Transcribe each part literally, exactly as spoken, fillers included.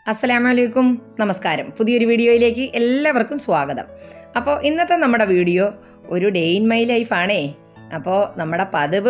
അസ്സലാമലൈക്കും, നമസ്കാരം. പുതിയൊരു വീഡിയോയിലേക്ക് എല്ലാവർക്കും സ്വാഗതം. അപ്പോൾ ഇന്നത്തെ നമ്മുടെ വീഡിയോ ഒരു ഡേ ഇൻ മൈ ലൈഫാണേ. അപ്പോൾ നമ്മുടെ പതിവ്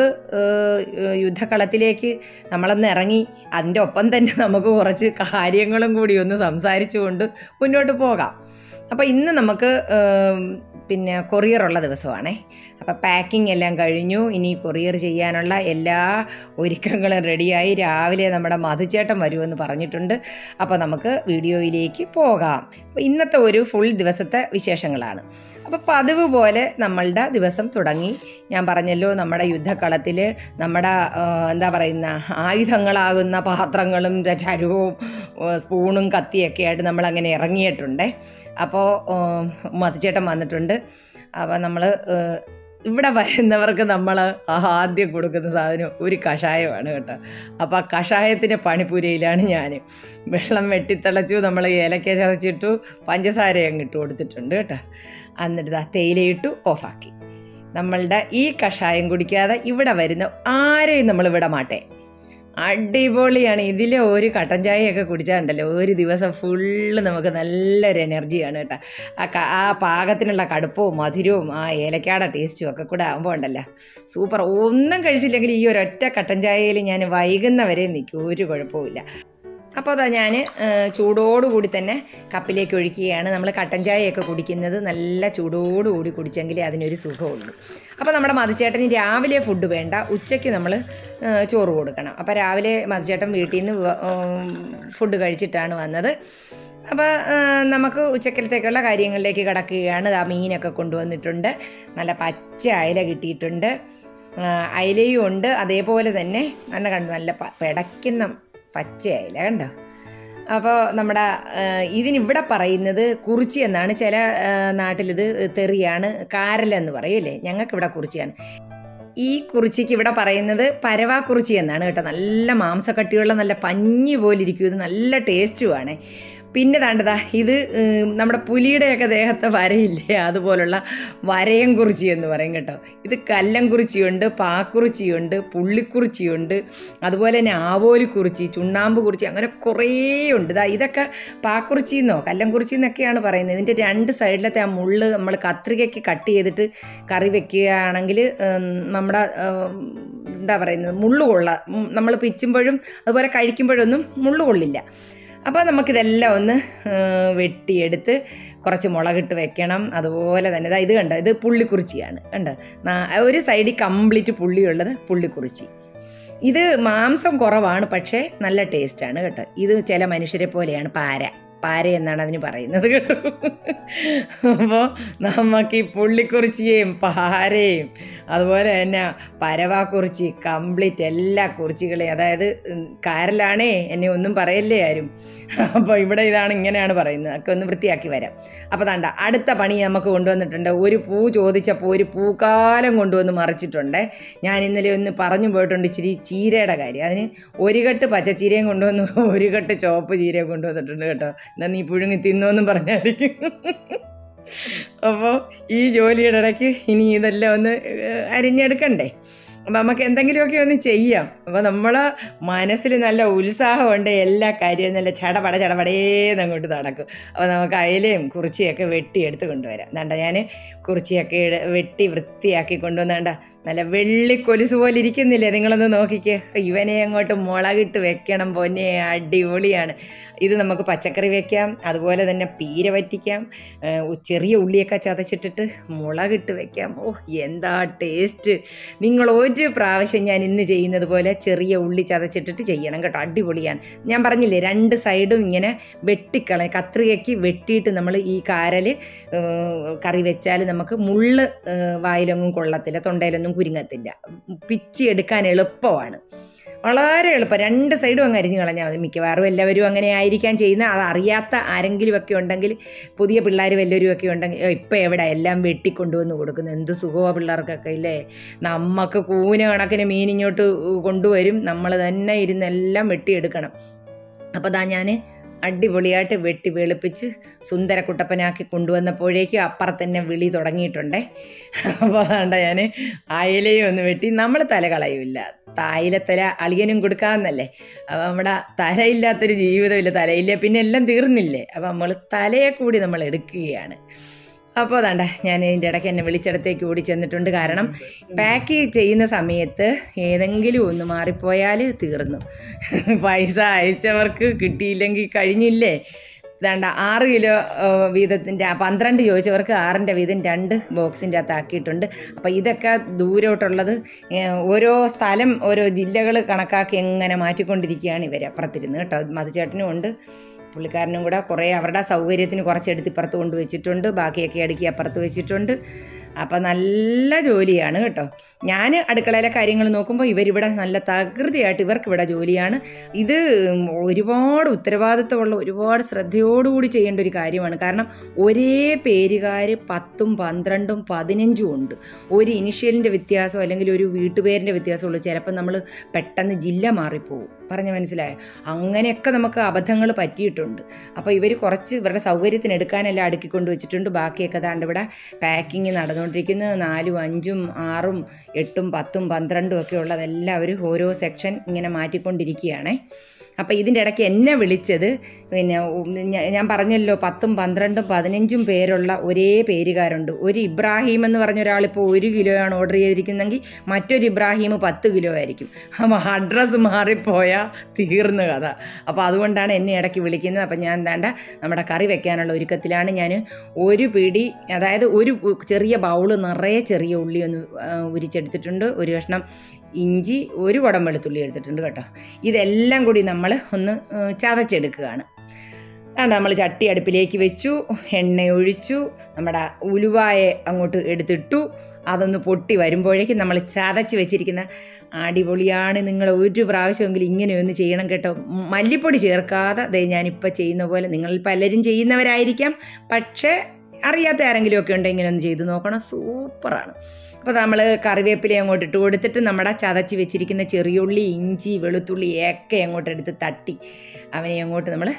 യുദ്ധക്കളത്തിലേക്ക് നമ്മളൊന്ന് ഇറങ്ങി അതിൻ്റെ ഒപ്പം തന്നെ നമുക്ക് കുറച്ച് കാര്യങ്ങളും കൂടി ഒന്ന് സംസാരിച്ചുകൊണ്ട് മുന്നോട്ട് പോകാം. അപ്പോൾ ഇന്ന് നമുക്ക് പിന്നെ കൊറിയറുള്ള ദിവസമാണേ. അപ്പോൾ പാക്കിംഗ് എല്ലാം കഴിഞ്ഞു. ഇനി കൊറിയർ ചെയ്യാനുള്ള എല്ലാ ഒരുക്കങ്ങളും റെഡിയായി. രാവിലെ നമ്മുടെ മധുചേട്ടൻ വരുമെന്ന് പറഞ്ഞിട്ടുണ്ട്. അപ്പോൾ നമുക്ക് വീഡിയോയിലേക്ക് പോകാം. അപ്പോൾ ഇന്നത്തെ ഒരു ഫുൾ ദിവസത്തെ വിശേഷങ്ങളാണ്. അപ്പോൾ പതിവ് പോലെ നമ്മളുടെ ദിവസം തുടങ്ങി. ഞാൻ പറഞ്ഞല്ലോ, നമ്മുടെ യുദ്ധക്കളത്തിൽ നമ്മുടെ എന്താ പറയുന്ന ആയുധങ്ങളാകുന്ന പാത്രങ്ങളും ചരുവവും സ്പൂണും കത്തിയൊക്കെ ആയിട്ട് നമ്മളങ്ങനെ ഇറങ്ങിയിട്ടുണ്ട്. അപ്പോൾ മധുചേട്ടൻ വന്നിട്ടുണ്ട്. അപ്പോൾ നമ്മൾ ഇവിടെ വരുന്നവർക്ക് നമ്മൾ ആദ്യം കൊടുക്കുന്ന സാധനം ഒരു കഷായമാണ് കേട്ടോ. അപ്പോൾ ആ കഷായത്തിൻ്റെ പണിപ്പുരയിലാണ് ഞാൻ. വെള്ളം വെട്ടിത്തിളച്ചു, നമ്മൾ ഏലക്ക ചതച്ചിട്ടു, പഞ്ചസാര അങ്ങ് ഇട്ട് കൊടുത്തിട്ടുണ്ട് കേട്ടോ. എന്നിട്ട് ആ തേയിലയിട്ടു ഓഫാക്കി. നമ്മളുടെ ഈ കഷായം കുടിക്കാതെ ഇവിടെ വരുന്ന ആരെയും നമ്മൾ വിട മാട്ടേ. അടിപൊളിയാണ്. ഇതിൽ ഒരു കട്ടൻ ചായയൊക്കെ കുടിച്ചാലുണ്ടല്ലോ ഒരു ദിവസം ഫുള്ള് നമുക്ക് നല്ലൊരു എനർജിയാണ് കേട്ടോ. ആ ആ പാകത്തിനുള്ള കടുപ്പവും മധുരവും ആ ഏലക്കാടെ ടേസ്റ്റും ഒക്കെ കൂടെ ആകുമ്പോൾ ഉണ്ടല്ലോ സൂപ്പർ. ഒന്നും കഴിച്ചില്ലെങ്കിൽ ഈ ഒരൊറ്റ കട്ടൻ ചായയിൽ ഞാൻ വൈകുന്നവരെ നിൽക്കും, ഒരു കുഴപ്പമില്ല. അപ്പോൾ അതാ ഞാൻ ചൂടോടുകൂടി തന്നെ കപ്പിലേക്ക് ഒഴിക്കുകയാണ്. നമ്മൾ കട്ടൻ ചായയൊക്കെ കുടിക്കുന്നത് നല്ല ചൂടോടുകൂടി കുടിച്ചെങ്കിലേ അതിനൊരു സുഖമുള്ളൂ. അപ്പോൾ നമ്മുടെ മധുചേട്ടന് രാവിലെ ഫുഡ് വേണ്ട, ഉച്ചയ്ക്ക് നമ്മൾ ചോറ് കൊടുക്കണം. അപ്പോൾ രാവിലെ മധുചേട്ടൻ വീട്ടിൽ നിന്ന് ഫുഡ് കഴിച്ചിട്ടാണ് വന്നത്. അപ്പോൾ നമുക്ക് ഉച്ചക്കലത്തേക്കുള്ള കാര്യങ്ങളിലേക്ക് കിടക്കുകയാണ്. ആ മീനൊക്കെ കൊണ്ടുവന്നിട്ടുണ്ട്. നല്ല പച്ച അയല കിട്ടിയിട്ടുണ്ട്. അയലയും ഉണ്ട്, അതേപോലെ തന്നെ നല്ല കണ്ടു നല്ല പിടയ്ക്കുന്ന പച്ചയായില്ല കണ്ടോ. അപ്പോൾ നമ്മുടെ ഇതിനിവിടെ പറയുന്നത് കുറിച്ചി എന്നാണ്. ചില നാട്ടിലിത് തെറിയാണ്, കാരലെന്ന് പറയൂല്ലേ. ഞങ്ങൾക്കിവിടെ കുറിച്ചിയാണ്. ഈ കുറിച്ചിക്ക് ഇവിടെ പറയുന്നത് പരവാ കുറിച്ചി എന്നാണ് കേട്ടോ. നല്ല മാംസക്കട്ടിയുള്ള നല്ല പഞ്ഞി പോലെ ഇരിക്കും. ഇത് നല്ല ടേസ്റ്റുമാണ്. പിന്നെ താണ്ടതാ ഇത് നമ്മുടെ പുലിയുടെയൊക്കെ ദേഹത്തെ വരയില്ലേ, അതുപോലുള്ള വരയം കുറിച്ചി എന്ന് പറയും കേട്ടോ. ഇത് കല്ലം കുറിച്ചിയുണ്ട്, പാക്കുറിച്ചിയുണ്ട്, പുള്ളിക്കുറിച്ചിയുണ്ട്, അതുപോലെ തന്നെ ആവോലി കുറിച്ചി, ചുണ്ണാമ്പ് കുറിച്ചി, അങ്ങനെ കുറേ ഉണ്ട്. ഇതാ ഇതൊക്കെ പാക്കുറിച്ചിന്നോ കല്ലം കുറിച്ചിന്നൊക്കെയാണ് പറയുന്നത്. ഇതിൻ്റെ രണ്ട് സൈഡിലത്തെ ആ മുള്ള് നമ്മൾ കത്രികയ്ക്ക് കട്ട് ചെയ്തിട്ട് കറി വെക്കുകയാണെങ്കിൽ നമ്മുടെ എന്താ പറയുന്നത് മുള്ളു കൊള്ള നമ്മൾ പിച്ചുമ്പോഴും അതുപോലെ കഴിക്കുമ്പോഴൊന്നും മുള്ളു കൊള്ളില്ല. അപ്പോൾ നമുക്കിതെല്ലാം ഒന്ന് വെട്ടിയെടുത്ത് കുറച്ച് മുളകിട്ട് വെക്കണം. അതുപോലെ തന്നെ ഇതാ ഇത് കണ്ടോ, ഇത് പുള്ളിക്കുറിച്ചിയാണ് കണ്ടോ. ഒരു സൈഡിൽ കംപ്ലീറ്റ് പുള്ളിയുള്ളത് പുള്ളിക്കുറിച്ചി. ഇത് മാംസം കുറവാണ്, പക്ഷേ നല്ല ടേസ്റ്റാണ് കേട്ടോ. ഇത് ചില മനുഷ്യരെ പോലെയാണ് പാര പാര എന്നാണ് അതിന് പറയുന്നത് കേട്ടോ. അപ്പോൾ നമുക്ക് ഈ പുള്ളിക്കുറിച്ചിയെയും പാരയും അതുപോലെ തന്നെ പരവാക്കുറിച്ചി കംപ്ലീറ്റ് എല്ലാ കുറിച്ചികളെയും, അതായത് കാരലാണേ എന്നെ ഒന്നും പറയല്ലേ ആരും. അപ്പോൾ ഇവിടെ ഇതാണ് ഇങ്ങനെയാണ് പറയുന്നത്. ഒക്കെ ഒന്ന് വൃത്തിയാക്കി വരാം. അപ്പോൾ താണ്ട അടുത്ത പണി നമുക്ക് കൊണ്ടുവന്നിട്ടുണ്ട്. ഒരു പൂ ചോദിച്ചപ്പോൾ ഒരു പൂക്കാലം കൊണ്ടുവന്ന് മറിച്ചിട്ടുണ്ട്. ഞാൻ ഇന്നലെ ഒന്ന് പറഞ്ഞു പോയിട്ടുണ്ട് ഇച്ചിരി ചീരയുടെ കാര്യം. അതിന് ഒരു കെട്ട് പച്ചച്ചീരയും കൊണ്ടുവന്ന് ഒരു കെട്ട് ചുവപ്പ് ചീരയും കൊണ്ടുവന്നിട്ടുണ്ട് കേട്ടോ. എന്നാൽ നീ പുഴുങ്ങി തിന്നോന്നും പറഞ്ഞായിരിക്കും. അപ്പോൾ ഈ ജോലിയുടെ ഇടയ്ക്ക് ഇനി ഇതെല്ലാം ഒന്ന് അരിഞ്ഞെടുക്കണ്ടേ. അപ്പോൾ നമുക്ക് എന്തെങ്കിലുമൊക്കെ ഒന്ന് ചെയ്യാം. അപ്പോൾ നമ്മളെ മനസ്സിൽ നല്ല ഉത്സാഹമുണ്ട്. എല്ലാ കാര്യവും നല്ല ചടപട ചടപടേന്ന് അങ്ങോട്ട് നടക്കും. അപ്പോൾ നമുക്ക് അയലയും കുറിച്ചിയൊക്കെ വെട്ടി എടുത്ത് കൊണ്ടുവരാം. വേണ്ട ഞാൻ കുറിച്ചിയൊക്കെ വെട്ടി വൃത്തിയാക്കി കൊണ്ടുവന്നേണ്ട നല്ല വെള്ളിക്കൊലുസ് പോലെ ഇരിക്കുന്നില്ലേ, നിങ്ങളൊന്ന് നോക്കിക്കേ. ഇവനെ അങ്ങോട്ട് മുളകിട്ട് വെക്കണം പൊന്നെ, അടിപൊളിയാണ്. ഇത് നമുക്ക് പച്ചക്കറി വെക്കാം, അതുപോലെ തന്നെ പീര വറ്റിക്കാം, ചെറിയ ഉള്ളിയൊക്കെ ചതച്ചിട്ടിട്ട് മുളകിട്ട് വെക്കാം. ഓ എന്താ ടേസ്റ്റ്! നിങ്ങൾ ഒരു പ്രാവശ്യം ഞാൻ ഇന്ന് ചെയ്യുന്നത് പോലെ ചെറിയ ഉള്ളി ചതച്ചിട്ടിട്ട് ചെയ്യണം കേട്ടോ, അടിപൊളിയാണ്. ഞാൻ പറഞ്ഞില്ലേ രണ്ട് സൈഡും ഇങ്ങനെ വെട്ടിക്കളയും, കത്രികയ്ക്ക് വെട്ടിയിട്ട് നമ്മൾ ഈ കാരൽ കറി വെച്ചാൽ നമുക്ക് മുള്ള് വായിലൊന്നും കൊള്ളത്തില്ല, തൊണ്ടയിലൊന്നും കുരുങ്ങത്തില്ല, പിച്ചി എടുക്കാൻ എളുപ്പമാണ്, വളരെ എളുപ്പം. രണ്ട് സൈഡും അങ്ങ് അരിഞ്ഞ് കളഞ്ഞാൽ മതി. മിക്കവാറും എല്ലാവരും അങ്ങനെ ആയിരിക്കാൻ ചെയ്യുന്ന. അത് അറിയാത്ത ആരെങ്കിലുമൊക്കെ ഉണ്ടെങ്കിൽ, പുതിയ പിള്ളേർ വല്ലവരും ഒക്കെ ഉണ്ടെങ്കിൽ, ഇപ്പം എവിടെ എല്ലാം വെട്ടിക്കൊണ്ടുവന്ന് കൊടുക്കുന്നു. എന്ത് സുഖമാണ് പിള്ളേർക്കൊക്കെ ഇല്ലേ. നമുക്ക് കൂന കണക്കിന് മീനിങ്ങോട്ട് കൊണ്ടുവരും, നമ്മൾ തന്നെ ഇരുന്നെല്ലാം വെട്ടിയെടുക്കണം. അപ്പോൾ അതാ ഞാൻ അടിപൊളിയായിട്ട് വെട്ടി വെളുപ്പിച്ച് സുന്ദരക്കുട്ടപ്പനാക്കി കൊണ്ടുവന്നപ്പോഴേക്കും അപ്പുറത്തന്നെ വിളി തുടങ്ങിയിട്ടുണ്ടേ. അപ്പോൾ അതാണ്ട ഞാൻ അയലയും ഒന്ന് വെട്ടി. നമ്മൾ തല കളയില്ല, തായിലത്തല അളിയനും കൊടുക്കാമെന്നല്ലേ. അപ്പം നമ്മുടെ തലയില്ലാത്തൊരു ജീവിതമില്ല, തലയില്ല പിന്നെ എല്ലാം തീർന്നില്ലേ. അപ്പം നമ്മൾ തലയെ കൂടി നമ്മൾ എടുക്കുകയാണ്. അപ്പോൾ അതാണ്ട ഞാൻ ഇതിൻ്റെ ഇടയ്ക്ക് എന്നെ വിളിച്ചിടത്തേക്ക് ഓടി ചെന്നിട്ടുണ്ട്. കാരണം പാക്ക് ചെയ്യുന്ന സമയത്ത് ഏതെങ്കിലും ഒന്ന് മാറിപ്പോയാൽ തീർന്നു, പൈസ അയച്ചവർക്ക് കിട്ടിയില്ലെങ്കിൽ കഴിഞ്ഞില്ലേ. ഇതാണ്ട ആറ് കിലോ വീതത്തിൻ്റെ പന്ത്രണ്ട് ചോദിച്ചവർക്ക് ആറിൻ്റെ വീതം രണ്ട് ബോക്സിൻ്റെ അകത്ത് ആക്കിയിട്ടുണ്ട്. അപ്പോൾ ഇതൊക്കെ ദൂരോട്ടുള്ളത് ഓരോ സ്ഥലം ഓരോ ജില്ലകൾ കണക്കാക്കി എങ്ങനെ മാറ്റിക്കൊണ്ടിരിക്കുകയാണ് ഇവർ അപ്പുറത്തിരുന്ന് കേട്ടോ. മധുചേട്ടനും ഉണ്ട്, പുള്ളിക്കാരനും കൂടെ കുറേ അവരുടെ സൗകര്യത്തിന് കുറച്ചെടുത്ത് ഇപ്പുറത്ത് കൊണ്ട് വെച്ചിട്ടുണ്ട്, ബാക്കിയൊക്കെ അടുക്കി അപ്പുറത്ത് വെച്ചിട്ടുണ്ട്. അപ്പം നല്ല ജോലിയാണ് കേട്ടോ. ഞാൻ അടുക്കളയിലെ കാര്യങ്ങൾ നോക്കുമ്പോൾ ഇവരിവിടെ നല്ല തകൃതിയായിട്ട് ഇവർക്കിവിടെ ജോലിയാണ്. ഇത് ഒരുപാട് ഉത്തരവാദിത്തമുള്ള ഒരുപാട് ശ്രദ്ധയോടുകൂടി ചെയ്യേണ്ട ഒരു കാര്യമാണ്. കാരണം ഒരേ പേരുകാർ പത്തും പന്ത്രണ്ടും പതിനഞ്ചും ഉണ്ട്. ഒരു ഇനിഷ്യലിൻ്റെ വ്യത്യാസം അല്ലെങ്കിൽ ഒരു വീട്ടുപേരിൻ്റെ വ്യത്യാസമുള്ളൂ. ചിലപ്പോൾ നമ്മൾ പെട്ടെന്ന് ജില്ല മാറിപ്പോവും, പറഞ്ഞ് മനസ്സിലായോ? അങ്ങനെയൊക്കെ നമുക്ക് അബദ്ധങ്ങൾ പറ്റിയിട്ടുണ്ട്. അപ്പോൾ ഇവർ കുറച്ച് ഇവരുടെ സൗകര്യത്തിന് എടുക്കാനെല്ലാം അടുക്കിക്കൊണ്ട് വെച്ചിട്ടുണ്ട്. ബാക്കിയൊക്കെ ദാണ്ട് ഇവിടെ പാക്കിങ് നടന്നുകൊണ്ടിരിക്കുന്നത്. നാലും അഞ്ചും ആറും എട്ടും പത്തും പന്ത്രണ്ടും ഒക്കെ ഉള്ളതെല്ലാം അവർ ഓരോ സെക്ഷൻ ഇങ്ങനെ മാറ്റിക്കൊണ്ടിരിക്കുകയാണേ. അപ്പോൾ ഇതിൻ്റെ ഇടയ്ക്ക് എന്നെ വിളിച്ചത് പിന്നെ ഞാൻ പറഞ്ഞല്ലോ പത്തും പന്ത്രണ്ടും പതിനഞ്ചും പേരുള്ള ഒരേ പേരുകാരുണ്ട്. ഒരു ഇബ്രാഹിം എന്ന് പറഞ്ഞ ഒരാളിപ്പോൾ ഒരു കിലോയാണ് ഓർഡർ ചെയ്തിരിക്കുന്നതെങ്കിൽ മറ്റൊരു ഇബ്രാഹിം പത്ത് കിലോ ആയിരിക്കും. അപ്പോൾ അഡ്രസ്സ് മാറിപ്പോയാൽ തീർന്നു കഥ. അപ്പോൾ അതുകൊണ്ടാണ് എന്നെ ഇടയ്ക്ക് വിളിക്കുന്നത്. അപ്പം ഞാൻ എന്താണ്ട നമ്മുടെ കറി വെക്കാനുള്ള ഒരുക്കത്തിലാണ്. ഞാൻ ഒരു പിടി, അതായത് ഒരു ചെറിയ ബൗള് നിറയെ ചെറിയ ഉള്ളി ഒന്ന് ഉരിച്ചെടുത്തിട്ടുണ്ട്, ഒരു കഷ്ണം ഇഞ്ചി, ഒരു കുടം വെളുത്തുള്ളി എടുത്തിട്ടുണ്ട് കേട്ടോ. ഇതെല്ലാം കൂടി നമ്മൾ ഒന്ന് ചതച്ചെടുക്കുകയാണ്. അതാണ് നമ്മൾ ചട്ടി അടുപ്പിലേക്ക് വെച്ചു, എണ്ണ ഒഴിച്ചു, നമ്മുടെ ഉലുവായെ അങ്ങോട്ട് എടുത്തിട്ടു. അതൊന്ന് പൊട്ടി വരുമ്പോഴേക്കും നമ്മൾ ചതച്ച് വെച്ചിരിക്കുന്ന അടിപൊളിയാണ്. നിങ്ങൾ ഒരു പ്രാവശ്യമെങ്കിലും ഇങ്ങനെയൊന്ന് ചെയ്യണം കേട്ടോ. മല്ലിപ്പൊടി ചേർക്കാതെ ദേ ഞാനിപ്പോൾ ചെയ്യുന്ന പോലെ നിങ്ങൾ പലരും ചെയ്യുന്നവരായിരിക്കാം, പക്ഷേ അറിയാത്ത ആരെങ്കിലും ഒക്കെ ഉണ്ടെങ്കിൽ ഇങ്ങനെ ഒന്ന് ചെയ്ത് നോക്കണം, സൂപ്പറാണ്. അപ്പോൾ നമ്മൾ കറിവേപ്പില അങ്ങോട്ട് ഇട്ട് കൊടുത്തിട്ട് നമ്മുടെ ചതച്ച് വെച്ചിരിക്കുന്ന ചെറിയുള്ളി, ഇഞ്ചി, വെളുത്തുള്ളി ഒക്കെ അങ്ങോട്ട് എടുത്ത് തട്ടി അവനെ അങ്ങോട്ട് നമ്മൾ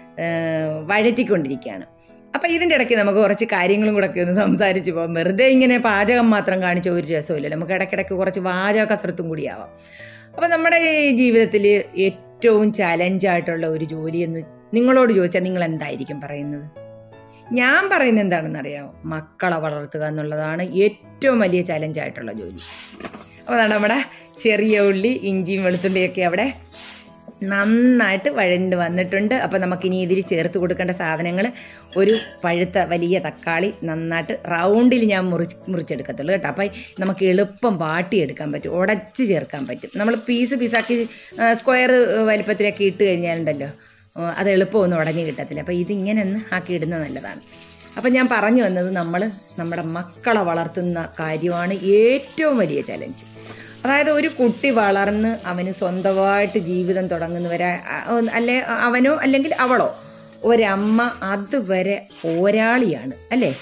വഴറ്റിക്കൊണ്ടിരിക്കുകയാണ്. അപ്പോൾ ഇതിൻ്റെ ഇടയ്ക്ക് നമുക്ക് കുറച്ച് കാര്യങ്ങളും കൂടെ ഒക്കെ ഒന്ന് സംസാരിച്ച് പോകാം. വെറുതെ ഇങ്ങനെ പാചകം മാത്രം കാണിച്ച ഒരു രസമില്ലല്ലോ, നമുക്ക് ഇടയ്ക്കിടയ്ക്ക് കുറച്ച് വാചക കസരത്തും കൂടിയാവാം. അപ്പോൾ നമ്മുടെ ഈ ജീവിതത്തിൽ ഏറ്റവും ചലഞ്ചായിട്ടുള്ള ഒരു ജോലിയെന്ന് നിങ്ങളോട് ചോദിച്ചാൽ നിങ്ങൾ എന്തായിരിക്കും പറയുന്നത്? ഞാൻ പറയുന്നത് എന്താണെന്നറിയാമോ? മക്കളെ വളർത്തുക എന്നുള്ളതാണ് ഏറ്റവും വലിയ ചലഞ്ചായിട്ടുള്ള ജോലി. അപ്പോൾ അതാണ് നമ്മുടെ ചെറിയ ഉള്ളി, ഇഞ്ചിയും വെളുത്തുള്ളിയൊക്കെ അവിടെ നന്നായിട്ട് വഴണ്ട് വന്നിട്ടുണ്ട്. അപ്പോൾ നമുക്കിനി ഇതിൽ ചേർത്ത് കൊടുക്കേണ്ട സാധനങ്ങൾ ഒരു പഴുത്ത വലിയ തക്കാളി നന്നായിട്ട് റൗണ്ടിൽ ഞാൻ മുറിച്ച് മുറിച്ചെടുക്കത്തുള്ളൂ കേട്ടോ. അപ്പോൾ നമുക്ക് എളുപ്പം വാട്ടിയെടുക്കാൻ പറ്റും, ഉടച്ച് ചേർക്കാൻ പറ്റും. നമ്മൾ പീസ് പീസാക്കി സ്ക്വയർ വലിപ്പത്തിലൊക്കെ ഇട്ട് കഴിഞ്ഞാലുണ്ടല്ലോ അത് എളുപ്പമൊന്നും ഉടഞ്ഞ് കിട്ടത്തില്ല. അപ്പോൾ ഇതിങ്ങനെ ഒന്ന് ആക്കി ഇടുന്നത് നല്ലതാണ്. അപ്പം ഞാൻ പറഞ്ഞു വന്നത് നമ്മൾ നമ്മുടെ മക്കളെ വളർത്തുന്ന കാര്യമാണ് ഏറ്റവും വലിയ ചലഞ്ച്. അതായത് ഒരു കുട്ടി വളർന്ന് അവന് സ്വന്തമായിട്ട് ജീവിതം തുടങ്ങുന്നവരെ, അല്ലെ അവനോ അല്ലെങ്കിൽ അവളോ, ഒരമ്മ അതുവരെ പോരാളിയാണ് അല്ലേ.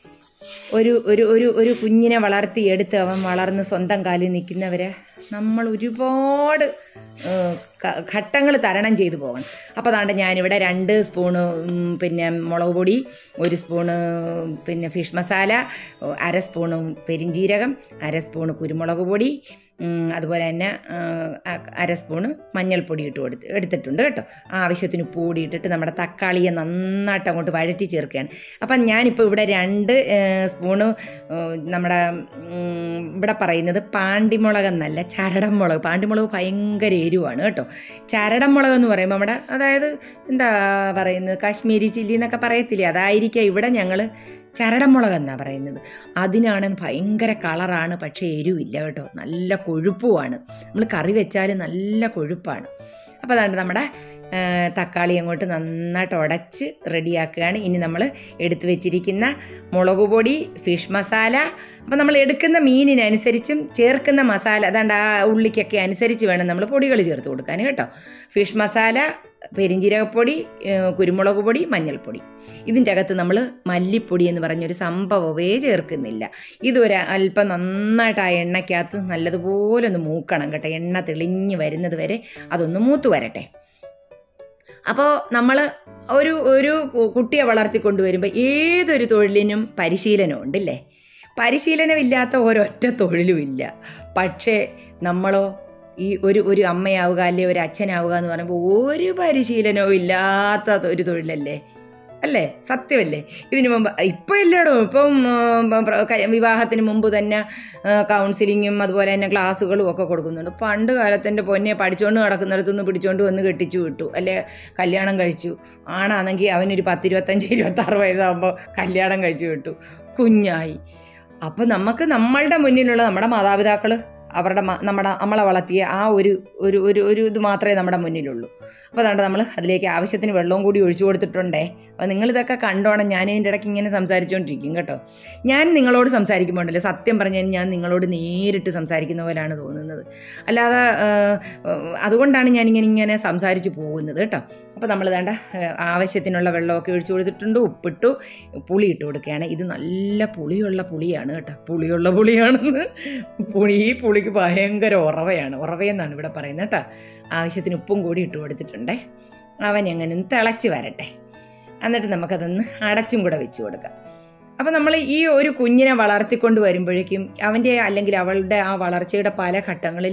ഒരു ഒരു ഒരു ഒരു കുഞ്ഞിനെ വളർത്തിയെടുത്ത് അവൻ വളർന്ന് സ്വന്തം കാലിൽ നിൽക്കുന്നവരെ നമ്മൾ ഒരുപാട് ഘട്ടങ്ങൾ തരണം ചെയ്തു പോകണം. അപ്പോൾ അതാണ്ട് ഞാനിവിടെ രണ്ട് സ്പൂണ് പിന്നെ മുളക് പൊടി, ഒരു സ്പൂണ് പിന്നെ ഫിഷ് മസാല, അര സ്പൂണ് പെരിഞ്ജീരകം, അര സ്പൂണ് കുരുമുളക് പൊടി, അതുപോലെ തന്നെ അര സ്പൂണ് മഞ്ഞൾപ്പൊടി ഇട്ട് കൊടുത്ത് എടുത്തിട്ടുണ്ട് കേട്ടോ. ആവശ്യത്തിന് പൊടി ഇട്ടിട്ട് നമ്മുടെ തക്കാളിയെ നന്നായിട്ട് അങ്ങോട്ട് വഴറ്റി ചേർക്കുകയാണ്. അപ്പം ഞാനിപ്പോൾ ഇവിടെ രണ്ട് സ്പൂണ് നമ്മുടെ ഇവിടെ പറയുന്നത് പാണ്ടിമുളക് എന്നല്ല, ചരടൻ മുളക്. പാണ്ടിമുളക് ഭയങ്കര എരിവാണ് കേട്ടോ. ചരടൻ മുളക് എന്ന് പറയുമ്പോൾ നമ്മുടെ അതായത് എന്താ പറയുന്നത്, കാശ്മീരി ചില്ലി എന്നൊക്കെ പറയത്തില്ലേ, അതായിരിക്കാം ഇവിടെ ഞങ്ങൾ ചരടൻ മുളക് എന്നാണ് പറയുന്നത്. അതിനാണ് ഭയങ്കര കളറാണ്, പക്ഷേ എരിവില്ല കേട്ടോ, നല്ല കൊഴുപ്പുമാണ്. നമ്മൾ കറി വെച്ചാൽ നല്ല കൊഴുപ്പാണ്. അപ്പോൾ അതാണ് നമ്മുടെ തക്കാളി അങ്ങോട്ട് നന്നായിട്ട് ഉടച്ച് റെഡിയാക്കുകയാണ്. ഇനി നമ്മൾ എടുത്തു വെച്ചിരിക്കുന്ന മുളക് പൊടി, ഫിഷ് മസാല, അപ്പോൾ നമ്മൾ എടുക്കുന്ന മീനിനനുസരിച്ചും ചേർക്കുന്ന മസാല അതാണ്ട് ആ ഉള്ളിക്കൊക്കെ അനുസരിച്ച് വേണം നമ്മൾ പൊടികൾ ചേർത്ത് കൊടുക്കാൻ കേട്ടോ. ഫിഷ് മസാല, പെരിഞ്ജീരകപ്പൊടി, കുരുമുളക് പൊടി, മഞ്ഞൾപ്പൊടി. ഇതിൻ്റെ അകത്ത് നമ്മൾ മല്ലിപ്പൊടി എന്ന് പറഞ്ഞൊരു സംഭവമേ ചേർക്കുന്നില്ല. ഇതൊരു അല്പം നന്നായിട്ട് ആ എണ്ണയ്ക്കകത്ത് നല്ലതുപോലെ ഒന്ന് മൂക്കണം കേട്ടോ. എണ്ണ തെളിഞ്ഞ് വരുന്നത് വരെ അതൊന്ന് മൂത്ത് വരട്ടെ. അപ്പോൾ നമ്മൾ ഒരു ഒരു കുട്ടിയെ വളർത്തിക്കൊണ്ടുവരുമ്പോൾ ഏതൊരു തൊഴിലിനും പരിശീലനം ഉണ്ടല്ലേ. പരിശീലനമില്ലാത്ത ഒരൊറ്റ തൊഴിലുമില്ല. പക്ഷേ നമ്മളോ ഈ ഒരു ഒരു അമ്മയാവുക അല്ലെ ഒരു അച്ഛനാവുക എന്ന് പറയുമ്പോൾ ഒരു പരിശീലനവും ഇല്ലാത്ത ഒരു തൊഴിലല്ലേ, അല്ലേ? സത്യമല്ലേ? ഇതിനു മുമ്പ് ഇപ്പം എല്ലായിടും ഇപ്പം വിവാഹത്തിന് മുമ്പ് തന്നെ കൗൺസിലിങ്ങും അതുപോലെ തന്നെ ക്ലാസ്സുകളും ഒക്കെ കൊടുക്കുന്നുണ്ട്. പണ്ട് കാലത്തിൻ്റെ പൊന്നെ പഠിച്ചുകൊണ്ട് നടക്കുന്നിടത്തുനിന്ന് പിടിച്ചുകൊണ്ട് വന്ന് കെട്ടിച്ചു വിട്ടു, അല്ലെ കല്യാണം കഴിച്ചു. ആണാണെങ്കിൽ അവനൊരു പത്തിരുപത്തഞ്ച് ഇരുപത്താറ് വയസ്സാകുമ്പോൾ കല്യാണം കഴിച്ചു വിട്ടു, കുഞ്ഞായി. അപ്പോൾ നമുക്ക് നമ്മളുടെ മുന്നിലുള്ള നമ്മുടെ മാതാപിതാക്കൾ അവരുടെ നമ്മുടെ നമ്മളെ വളർത്തിയ ആ ഒരു ഒരു ഒരു ഒരു ഇത് മാത്രമേ നമ്മുടെ മുന്നിലുള്ളൂ. അപ്പോൾ അതുകൊണ്ട് നമ്മൾ അതിലേക്ക് ആവശ്യത്തിന് വെള്ളവും കൂടി ഒഴിച്ചു കൊടുത്തിട്ടുണ്ടേ. അപ്പോൾ നിങ്ങളിതൊക്കെ കണ്ടോണം. ഞാൻ ഇതിൻ്റെ ഇടയ്ക്ക് ഇങ്ങനെ സംസാരിച്ചുകൊണ്ടിരിക്കും കേട്ടോ. ഞാൻ നിങ്ങളോട് സംസാരിക്കുമ്പോൾ ഉണ്ടല്ലോ, സത്യം പറഞ്ഞാൽ ഞാൻ നിങ്ങളോട് നേരിട്ട് സംസാരിക്കുന്ന പോലെയാണ് തോന്നുന്നത്. അല്ലാതെ അതുകൊണ്ടാണ് ഞാനിങ്ങനെ ഇങ്ങനെ സംസാരിച്ച് പോകുന്നത് കേട്ടോ. അപ്പോൾ നമ്മൾ വേണ്ട ആവശ്യത്തിനുള്ള വെള്ളമൊക്കെ ഒഴിച്ചു കൊടുത്തിട്ടുണ്ട്, ഉപ്പിട്ടു, പുളി ഇട്ട് കൊടുക്കുകയാണ്. ഇത് നല്ല പുളിയുള്ള പുളിയാണ് കേട്ടോ, പുളിയുള്ള പുളിയാണെന്ന്. പുളി ഈ പുളിക്ക് ഭയങ്കര ഉറവയാണ്, ഉറവയെന്നാണ് ഇവിടെ പറയുന്നത് കേട്ടോ. ആവശ്യത്തിന് ഉപ്പും കൂടി ഇട്ട് കൊടുത്തിട്ടുണ്ടേ. അവൻ എങ്ങനെ ഒന്ന് തിളച്ച് വരട്ടെ, എന്നിട്ട് നമുക്കതൊന്ന് അടച്ചും കൂടെ വെച്ച് കൊടുക്കാം. അപ്പോൾ നമ്മൾ ഈ ഒരു കുഞ്ഞിനെ വളർത്തിക്കൊണ്ട് വരുമ്പോഴേക്കും അവൻ്റെ അല്ലെങ്കിൽ അവളുടെ ആ വളർച്ചയുടെ പല ഘട്ടങ്ങളിൽ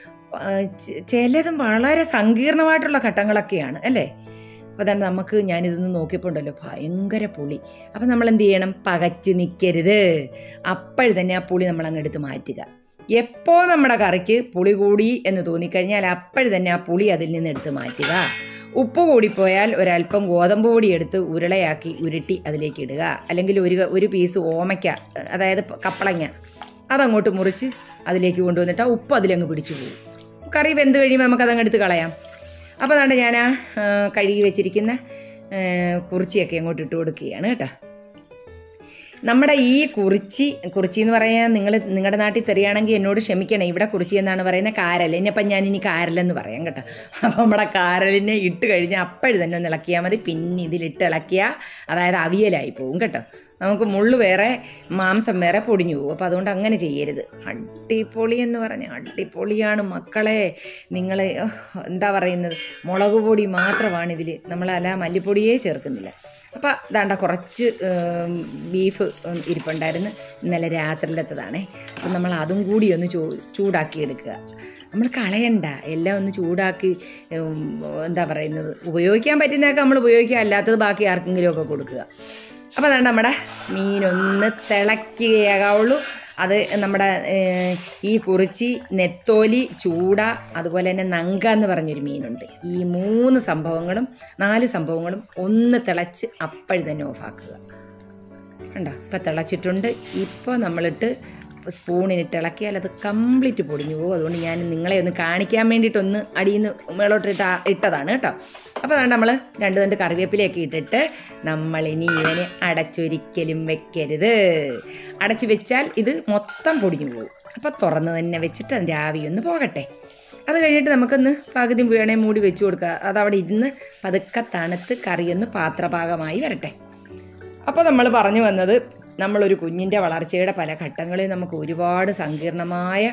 ചിലതും വളരെ സങ്കീർണമായിട്ടുള്ള ഘട്ടങ്ങളൊക്കെയാണ്, അല്ലേ? അപ്പോൾ തന്നെ നമുക്ക് ഞാനിതൊന്ന് നോക്കിയപ്പോൾ ഉണ്ടല്ലോ ഭയങ്കര പുളി. അപ്പോൾ നമ്മൾ എന്ത് ചെയ്യണം? പകച്ച് നിൽക്കരുത്. അപ്പോഴും തന്നെ ആ പുളി നമ്മൾ അങ്ങ് എടുത്ത് മാറ്റുക. എപ്പോൾ നമ്മുടെ കറിക്ക് പുളി കൂടി എന്ന് തോന്നിക്കഴിഞ്ഞാൽ അപ്പോഴും തന്നെ ആ പുളി അതിൽ നിന്ന് എടുത്ത് മാറ്റുക. ഉപ്പ് കൂടിപ്പോയാൽ ഒരല്പം ഗോതമ്പ് പൊടി എടുത്ത് ഉരുളയാക്കി ഉരുട്ടി അതിലേക്ക് ഇടുക. അല്ലെങ്കിൽ ഒരു ഒരു പീസ് ഓമയ്ക്ക, അതായത് കപ്പളങ്ങ, അതങ്ങോട്ട് മുറിച്ച് അതിലേക്ക് കൊണ്ടുവന്നിട്ട് ആ ഉപ്പ് അതിലങ്ങ് പിടിച്ചു പോകും. കറി വെന്ത് കഴിയുമ്പോൾ നമുക്കതങ്ങ് എടുത്ത് കളയാം. അപ്പോൾ അതുകൊണ്ട് ഞാൻ ആ കഴുകി വെച്ചിരിക്കുന്ന കുറിച്ചിയൊക്കെ അങ്ങോട്ട് ഇട്ട് കൊടുക്കുകയാണ് കേട്ടോ. നമ്മുടെ ഈ കുറിച്ചി കുറിച്ചി എന്ന് പറയാൻ നിങ്ങൾ നിങ്ങളുടെ നാട്ടിൽ തെറിയാണെങ്കിൽ എന്നോട് ക്ഷമിക്കണം. ഇവിടെ കുറിച്ചി എന്നാണ് പറയുന്നത്, കാരൽ. ഇനിയിപ്പം ഞാനിനി കാരലെന്ന് പറയാം കേട്ടോ. അപ്പോൾ നമ്മുടെ കാരലിനെ ഇട്ട് കഴിഞ്ഞാൽ അപ്പോഴും തന്നെ ഒന്ന് ഇളക്കിയാൽ മതി. പിന്നെ ഇതിലിട്ട് ഇളക്കിയാൽ അതായത് അവിയലായി പോകും കേട്ടോ. നമുക്ക് മുള്ളു വേറെ മാംസം വേറെ പൊടിഞ്ഞു പോകും. അപ്പോൾ അതുകൊണ്ട് അങ്ങനെ ചെയ്യരുത്. അടിപൊളി എന്ന് പറഞ്ഞാൽ അടിപൊളിയാണ് മക്കളെ. നിങ്ങൾ എന്താ പറയുന്നത്, മുളക് പൊടി മാത്രമാണ് ഇതിൽ, നമ്മൾ അല്ല മല്ലിപ്പൊടിയേ ചേർക്കുന്നില്ല. അപ്പോൾ അതാണ്ട കുറച്ച് ബീഫ് ഇരിപ്പുണ്ടായിരുന്നു, ഇന്നലെ രാത്രിയിലെത്തതാണേ. അപ്പം നമ്മൾ അതും കൂടി ഒന്ന് ചൂ ചൂടാക്കി എടുക്കുക. നമ്മൾ കളയണ്ട, എല്ലാം ഒന്ന് ചൂടാക്കി എന്താ പറയുന്നത്, ഉപയോഗിക്കാൻ പറ്റുന്നതൊക്കെ നമ്മൾ ഉപയോഗിക്കുക, അല്ലാത്തത് ബാക്കി ആർക്കെങ്കിലുമൊക്കെ കൊടുക്കുക. അപ്പോൾ അതാണ് നമ്മുടെ മീനൊന്ന് തിളയ്ക്കുകയാകാവുള്ളൂ. അത് നമ്മുടെ ഈ കുറിച്ചി, നെത്തോലി, ചൂട, അതുപോലെ തന്നെ നങ്ക എന്ന് പറഞ്ഞൊരു മീനുണ്ട്. ഈ മൂന്ന് സംഭവങ്ങളും നാല് സംഭവങ്ങളും ഒന്ന് തിളച്ച് അപ്പോഴും തന്നെ ഓഫാക്കുക. കണ്ടോ? ഇപ്പം തിളച്ചിട്ടുണ്ട്. ഇപ്പോൾ നമ്മളിട്ട് സ്പൂണിനിട്ട് ഇളക്കിയാൽ അത് കംപ്ലീറ്റ് പൊടിഞ്ഞു പോകും. അതുകൊണ്ട് ഞാൻ നിങ്ങളെ ഒന്ന് കാണിക്കാൻ വേണ്ടിയിട്ടൊന്ന് അടിയിൽ നിന്ന് മേളോട്ടിട്ട് ഇട്ടതാണ് കേട്ടോ. അപ്പോൾ അതുകൊണ്ട് നമ്മൾ രണ്ട് രണ്ട് കറിവേപ്പിലയൊക്കെ ഇട്ടിട്ട് നമ്മളിനി ഇവനെ അടച്ചൊരിക്കലും വെക്കരുത്. അടച്ചു വെച്ചാൽ ഇത് മൊത്തം പൊടിഞ്ഞു പോകും. അപ്പോൾ തുറന്ന് തന്നെ വെച്ചിട്ട് അതിൻ്റെ ആവിയൊന്ന് പോകട്ടെ. അത് കഴിഞ്ഞിട്ട് നമുക്കൊന്ന് പകുതി വേണേ മൂടി വെച്ച് കൊടുക്കുക. അതവിടെ ഇരുന്ന് പതുക്കെ തണുത്ത് കറിയൊന്ന് പാത്രപാകമായി വരട്ടെ. അപ്പോൾ നമ്മൾ പറഞ്ഞു വന്നത്, നമ്മളൊരു കുഞ്ഞിൻ്റെ വളർച്ചയുടെ പല ഘട്ടങ്ങളിൽ നമുക്ക് ഒരുപാട് സങ്കീർണമായ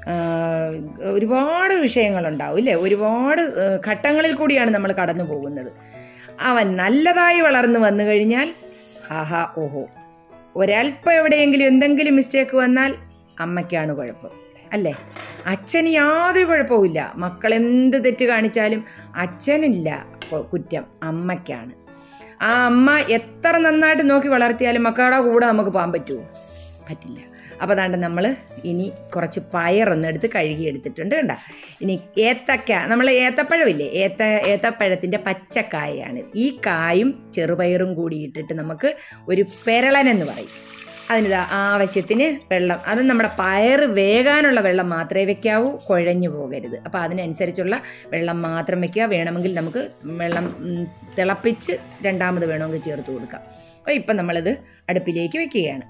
ഒരുപാട് വിഷയങ്ങളുണ്ടാവും, ഇല്ലേ? ഒരുപാട് ഘട്ടങ്ങളിൽ കൂടിയാണ് നമ്മൾ കടന്നു പോകുന്നത്. അവൻ നല്ലതായി വളർന്നു വന്നു കഴിഞ്ഞാൽ ആഹാ ഓഹോ, ഒരല്പം എവിടെയെങ്കിലും എന്തെങ്കിലും മിസ്റ്റേക്ക് വന്നാൽ അമ്മയ്ക്കാണ് കുഴപ്പം, അല്ലേ? അച്ഛന് യാതൊരു കുഴപ്പവുമില്ല. മക്കളെന്ത് തെറ്റ് കാണിച്ചാലും അച്ഛനില്ല കുറ്റം, അമ്മയ്ക്കാണ്. ആ അമ്മ എത്ര നന്നായിട്ട് നോക്കി വളർത്തിയാലും മക്കളുടെ കൂടെ നമുക്ക് പോകാൻ പറ്റുമോ? പറ്റില്ല. അപ്പോൾ അതാണ്ട് നമ്മൾ ഇനി കുറച്ച് പയറൊന്നെടുത്ത് കഴുകി എടുത്തിട്ടുണ്ട് കണ്ട. ഇനി ഏത്തക്ക, നമ്മൾ ഏത്തപ്പഴമില്ലേ, ഏത്ത ഏത്തപ്പഴത്തിൻ്റെ പച്ചക്കായാണ്. ഈ കായും ചെറുപയറും കൂടി ഇട്ടിട്ട് നമുക്ക് ഒരു പെരളനെന്ന് പറയും. അതിനിതാ ആവശ്യത്തിന് വെള്ളം, അത് നമ്മുടെ പയർ വേകാനുള്ള വെള്ളം മാത്രമേ വെക്കാവൂ, കുഴഞ്ഞു പോകരുത്. അപ്പോൾ അതിനനുസരിച്ചുള്ള വെള്ളം മാത്രം വെക്കുക. വേണമെങ്കിൽ നമുക്ക് വെള്ളം തിളപ്പിച്ച് രണ്ടാമത് വേണമെങ്കിൽ ചേർത്ത് കൊടുക്കാം. അപ്പോൾ ഇപ്പം നമ്മളിത് അടുപ്പിലേക്ക് വെക്കുകയാണ്.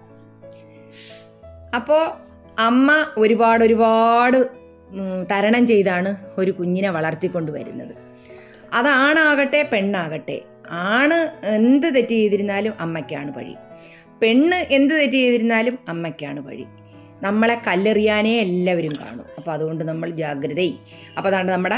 അപ്പോൾ അമ്മ ഒരുപാട് ഒരുപാട് തരണം ചെയ്താണ് ഒരു കുഞ്ഞിനെ വളർത്തിക്കൊണ്ട് വരുന്നത്. അതാണാകട്ടെ പെണ്ണാകട്ടെ, ആണ് എന്ത് തെറ്റ് ചെയ്തിരുന്നാലും അമ്മയ്ക്കാണ് പഴി, പെണ്ണ് എന്ത് തെറ്റ് ചെയ്തിരുന്നാലും അമ്മയ്ക്കാണ് പഴി. നമ്മളെ കല്ലെറിയാനേ എല്ലാവരും കാണും. അപ്പോൾ അതുകൊണ്ട് നമ്മൾ ജാഗ്രതയായി. അപ്പോൾ അതാണ് നമ്മുടെ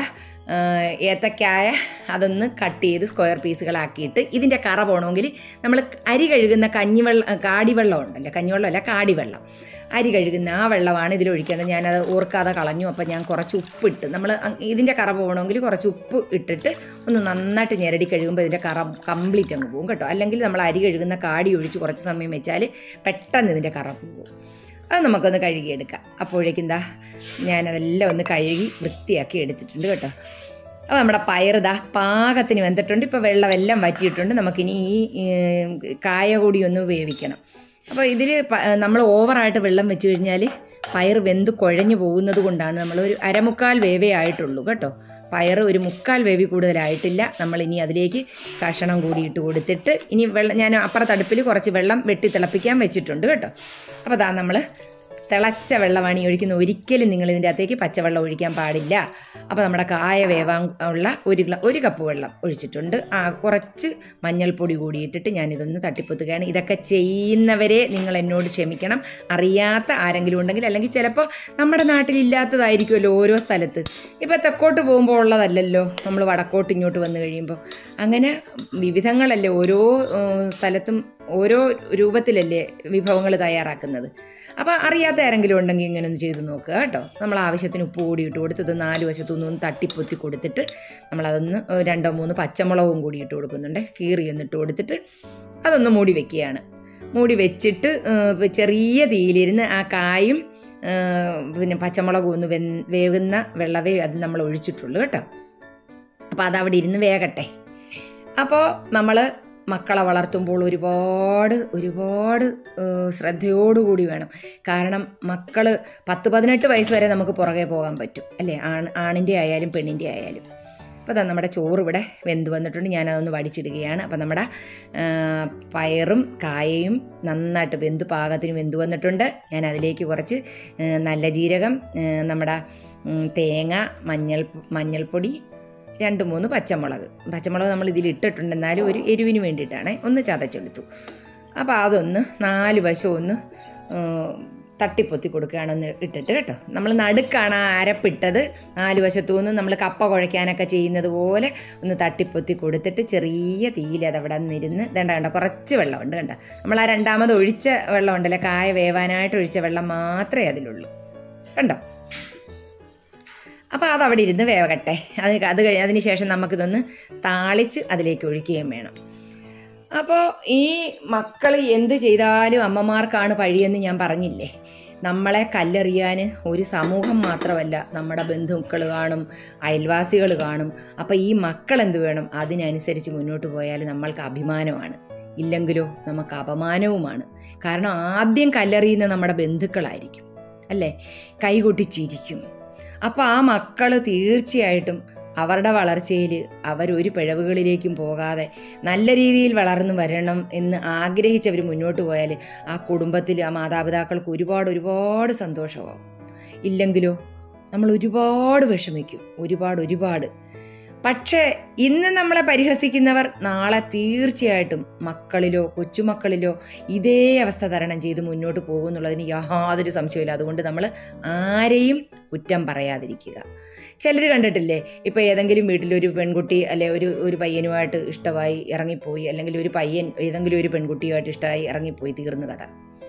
ഏത്തക്കായ അതൊന്ന് കട്ട് ചെയ്ത് സ്ക്വയർ പീസുകളാക്കിയിട്ട് ഇതിൻ്റെ കറ പോകണമെങ്കിൽ നമ്മൾ അരി കഴുകുന്ന കഞ്ഞിവെള്ളം കാടിവെള്ളം ഉണ്ടല്ലോ, കഞ്ഞിവെള്ളമല്ല കാടിവെള്ളം, അരി കഴുകുന്ന ആ വെള്ളമാണ് ഇതിലൊഴിക്കേണ്ടത്. ഞാനത് ഓർക്കാതെ കളഞ്ഞു. അപ്പോൾ ഞാൻ കുറച്ച് ഉപ്പിട്ട്, നമ്മൾ ഇതിൻ്റെ കറ പോകണമെങ്കിൽ കുറച്ച് ഉപ്പ് ഇട്ടിട്ട് ഒന്ന് നന്നായിട്ട് ഞെരടി കഴുകുമ്പോൾ ഇതിൻ്റെ കറ കംപ്ലീറ്റ് അങ്ങ് പോകും കേട്ടോ. അല്ലെങ്കിൽ നമ്മൾ അരി കഴുകുന്ന കാടി ഒഴിച്ച് കുറച്ച് സമയം വെച്ചാൽ പെട്ടെന്ന് ഇതിൻ്റെ കറ പോകും. അത് നമുക്കൊന്ന് കഴുകിയെടുക്കാം. അപ്പോഴേക്കും എന്താ ഞാനതെല്ലാം ഒന്ന് കഴുകി വൃത്തിയാക്കി എടുത്തിട്ടുണ്ട് കേട്ടോ. അപ്പോൾ നമ്മുടെ പയറിതാ പാകത്തിന് വെന്തിട്ടുണ്ട്. ഇപ്പോൾ വെള്ളമെല്ലാം വറ്റിയിട്ടുണ്ട്. നമുക്കിനി ഈ കായ കൂടി ഒന്ന് വേവിക്കണം. അപ്പോൾ ഇതിൽ നമ്മൾ ഓവറായിട്ട് വെള്ളം വെച്ച് കഴിഞ്ഞാൽ പയർ വെന്ത് കുഴഞ്ഞു പോകുന്നത് കൊണ്ടാണ് നമ്മൾ ഒരു അരമുക്കാൽ വേവേ ആയിട്ടുള്ളൂ കേട്ടോ. പയർ ഒരു മുക്കാൽ വേവി കൂടുതലായിട്ടില്ല. നമ്മളിനി അതിലേക്ക് കഷണം കൂടി ഇട്ട് കൊടുത്തിട്ട് ഇനി വെള്ളം ഞാൻ അപ്പുറത്തടുപ്പിൽ കുറച്ച് വെള്ളം വെട്ടി തിളപ്പിക്കാൻ വെച്ചിട്ടുണ്ട് കേട്ടോ. അപ്പോൾ അതാ നമ്മൾ തിളച്ച വെള്ളമാണ് ഈ ഒഴിക്കുന്നത്. ഒരിക്കലും നിങ്ങൾ ഇതിൻ്റെ അകത്തേക്ക് പച്ചവെള്ളം ഒഴിക്കാൻ പാടില്ല. അപ്പോൾ നമ്മുടെ കായ വേവാൻ ഉള്ള ഒരു ഒരു കപ്പ് വെള്ളം ഒഴിച്ചിട്ടുണ്ട്. ആ കുറച്ച് മഞ്ഞൾപ്പൊടി കൂടി ഇട്ടിട്ട് ഞാനിതൊന്ന് തട്ടിപ്പൊത്തുകയാണ്. ഇതൊക്കെ ചെയ്യുന്നവരെ നിങ്ങൾ എന്നോട് ക്ഷമിക്കണം. അറിയാത്ത ആരെങ്കിലും ഉണ്ടെങ്കിൽ, അല്ലെങ്കിൽ ചിലപ്പോൾ നമ്മുടെ നാട്ടിലില്ലാത്തതായിരിക്കുമല്ലോ ഓരോ സ്ഥലത്ത്. ഇപ്പോൾ തെക്കോട്ട് പോകുമ്പോൾ ഉള്ളതല്ലല്ലോ നമ്മൾ വടക്കോട്ട് ഇങ്ങോട്ട് വന്നു കഴിയുമ്പോൾ. അങ്ങനെ വിവിധങ്ങളല്ലേ, ഓരോ സ്ഥലത്തും ഓരോ രൂപത്തിലല്ലേ വിഭവങ്ങൾ തയ്യാറാക്കുന്നത്. അപ്പോൾ അറിയാത്ത ആരെങ്കിലും ഉണ്ടെങ്കിൽ ഇങ്ങനെ ഒന്ന് ചെയ്ത് നോക്കുക കേട്ടോ. നമ്മൾ ആവശ്യത്തിന് ഉപ്പ് കൂടി ഇട്ട് കൊടുത്തത് നാല് വശത്തുനിന്ന് ഒന്ന് തട്ടിപ്പൊത്തി കൊടുത്തിട്ട് നമ്മളതൊന്ന് രണ്ടോ മൂന്ന് പച്ചമുളകും കൂടി ഇട്ട് കൊടുക്കുന്നുണ്ട്. കീറി ഒന്നിട്ട് കൊടുത്തിട്ട് അതൊന്ന് മൂടി വെക്കുകയാണ്. മൂടി വെച്ചിട്ട് ചെറിയ തീയിലിരുന്ന് ആ കായും പിന്നെ പച്ചമുളകും ഒന്ന് വെ വേവുന്ന വെള്ളവേ അത് നമ്മൾ ഒഴിച്ചിട്ടുള്ളൂ കേട്ടോ. അപ്പോൾ അതവിടെ ഇരുന്ന് വേകട്ടെ. അപ്പോൾ നമ്മൾ മക്കളെ വളർത്തുമ്പോൾ ഒരുപാട് ഒരുപാട് ശ്രദ്ധയോടുകൂടി വേണം. കാരണം മക്കൾ പത്ത് പതിനെട്ട് വയസ്സ് വരെ നമുക്ക് പുറകെ പോകാൻ പറ്റും അല്ലേ, ആണ് ആണിൻ്റെ ആയാലും പെണ്ണിൻ്റെ ആയാലും. അപ്പോൾ അതാ നമ്മുടെ ചോറ് ഇവിടെ വെന്ത് വന്നിട്ടുണ്ട്. ഞാനതൊന്ന് വടിച്ചിടുകയാണ്. അപ്പോൾ നമ്മുടെ പയറും കായയും നന്നായിട്ട് വെന്ത് പാകത്തിന് വെന്ത് വന്നിട്ടുണ്ട്. ഞാൻ അതിലേക്ക് കുറച്ച് നല്ല ജീരകം, നമ്മുടെ തേങ്ങ, മഞ്ഞൾ മഞ്ഞൾപ്പൊടി, രണ്ട് മൂന്ന് പച്ചമുളക് പച്ചമുളക് നമ്മൾ ഇതിൽ ഇട്ടിട്ടുണ്ട്, എന്നാലും ഒരു എരിവിന് വേണ്ടിയിട്ടാണ് ഒന്ന് ചതച്ചെടുത്തു. അപ്പോൾ അതൊന്ന് നാല് വശവും ഒന്ന് തട്ടിപ്പൊത്തി കൊടുക്കുകയാണെന്ന് ഇട്ടിട്ട് കേട്ടോ. നമ്മൾ നടുക്കാണ് ആ അരപ്പിട്ടത്. നാല് വശത്തു നിന്ന് നമ്മൾ കപ്പ കുഴയ്ക്കാനൊക്കെ ചെയ്യുന്നത് പോലെ ഒന്ന് തട്ടിപ്പൊത്തി കൊടുത്തിട്ട് ചെറിയ തീയിൽ അതവിടെ നിന്നിരുന്ന് ഇതേണ്ട കണ്ട കുറച്ച് വെള്ളമുണ്ട് കണ്ട. നമ്മൾ ആ രണ്ടാമത് ഒഴിച്ച വെള്ളം ഉണ്ടല്ലോ, കായ വേവാനായിട്ട് ഒഴിച്ച വെള്ളം മാത്രമേ അതിലുള്ളൂ കണ്ടോ. അപ്പോൾ അതവിടെ ഇരുന്ന് വേവട്ടെ. അത് അത് കഴിഞ്ഞ് അതിന് ശേഷം നമുക്കിതൊന്ന് താളിച്ച് അതിലേക്ക് ഒഴിക്കുകയും വേണം. അപ്പോൾ ഈ മക്കൾ എന്ത് ചെയ്താലും അമ്മമാർക്കാണ് പഴിയെന്ന് ഞാൻ പറഞ്ഞില്ലേ. നമ്മളെ കല്ലെറിയാൻ ഒരു സമൂഹം മാത്രമല്ല, നമ്മുടെ ബന്ധുക്കൾ കാണും, അയൽവാസികൾ കാണും. അപ്പോൾ ഈ മക്കൾ എന്ത് വേണം, അതിനനുസരിച്ച് മുന്നോട്ട് പോയാൽ നമ്മൾക്ക് അഭിമാനമാണ്, ഇല്ലെങ്കിലോ നമുക്ക് അപമാനവുമാണ്. കാരണം ആദ്യം കല്ലെറിയുന്ന നമ്മുടെ ബന്ധുക്കളായിരിക്കും അല്ലേ, കൈകൊട്ടിച്ചിരിക്കും. അപ്പോൾ ആ മക്കൾ തീർച്ചയായിട്ടും അവരുടെ വളർച്ചയിൽ അവരൊരു പിഴവുകളിലേക്കും പോകാതെ നല്ല രീതിയിൽ വളർന്നു വരണം എന്ന് ആഗ്രഹിച്ചവർ മുന്നോട്ട് പോയാൽ ആ കുടുംബത്തിൽ ആ മാതാപിതാക്കൾക്ക് ഒരുപാട് ഒരുപാട് സന്തോഷമാകും. ഇല്ലെങ്കിലോ നമ്മൾ ഒരുപാട് വിഷമിക്കും, ഒരുപാട് ഒരുപാട്. പക്ഷേ ഇന്ന് നമ്മളെ പരിഹസിക്കുന്നവർ നാളെ തീർച്ചയായിട്ടും മക്കളിലോ കൊച്ചുമക്കളിലോ ഇതേ അവസ്ഥ തരണം ചെയ്ത് മുന്നോട്ട് പോകുമെന്നുള്ളതിന് യാതൊരു സംശയമില്ല. അതുകൊണ്ട് നമ്മൾ ആരെയും കുറ്റം പറയാതിരിക്കുക. ചിലർ കണ്ടിട്ടില്ലേ, ഇപ്പോൾ ഏതെങ്കിലും വീട്ടിലൊരു പെൺകുട്ടി അല്ലെ ഒരു ഒരു പയ്യനുമായിട്ട് ഇഷ്ടമായി ഇറങ്ങിപ്പോയി, അല്ലെങ്കിൽ ഒരു പയ്യൻ ഏതെങ്കിലും ഒരു പെൺകുട്ടിയുമായിട്ട് ഇഷ്ടമായി ഇറങ്ങിപ്പോയി, തീർന്നു കഥ.